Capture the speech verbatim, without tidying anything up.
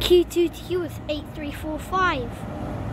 Q two to Heworth eight three four five.